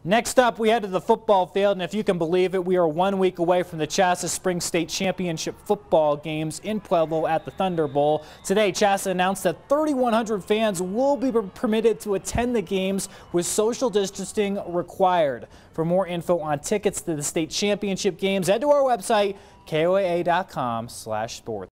Next up, we head to the football field, and if you can believe it, we are 1 week away from the CHSAA Spring State Championship football games in Pueblo at the Thunder Bowl. Today, CHSAA announced that 3,100 fans will be permitted to attend the games with social distancing required. For more info on tickets to the state championship games, head to our website, KOAA.com/sports.